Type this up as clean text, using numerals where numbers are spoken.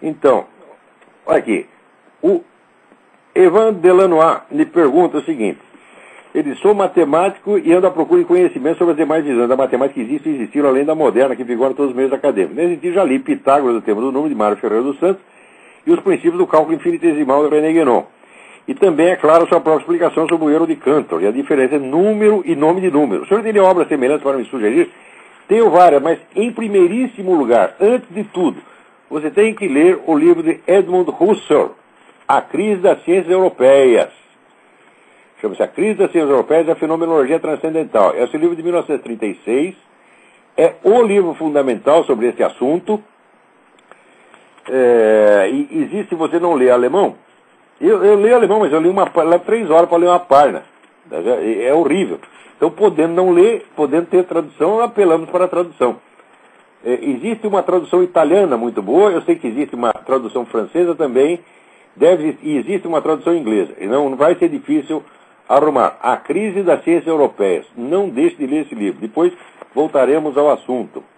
Então, olha aqui. O Evan Delanois me pergunta o seguinte. Ele diz, sou matemático e ando à procura de conhecimento sobre as demais visões da matemática que existem e existiram além da moderna, que vigora em todos os meios acadêmicos. Nesse sentido, já li Pitágoras, o tema do número, de Mário Ferreira dos Santos, e os princípios do cálculo infinitesimal de René Guénon. E também, é claro, sua própria explicação sobre o erro de Cantor e a diferença entre número e nome de número. O senhor teria obras semelhantes para me sugerir? Tenho várias, mas em primeiríssimo lugar, antes de tudo, você tem que ler o livro de Edmund Husserl, A Crise das Ciências Europeias. Chama-se A Crise das Ciências Europeias e a Fenomenologia Transcendental. Esse livro de 1936 é o livro fundamental sobre esse assunto. E existe, se você não lê alemão, eu leio alemão, mas eu li levo 3 horas para ler uma página. É horrível. Então, podendo não ler, podendo ter tradução, apelamos para a tradução. Existe uma tradução italiana muito boa, eu sei que existe uma tradução francesa também, e existe uma tradução inglesa. E não vai ser difícil arrumar. A Crise das Ciências Europeias. Não deixe de ler esse livro. Depois voltaremos ao assunto.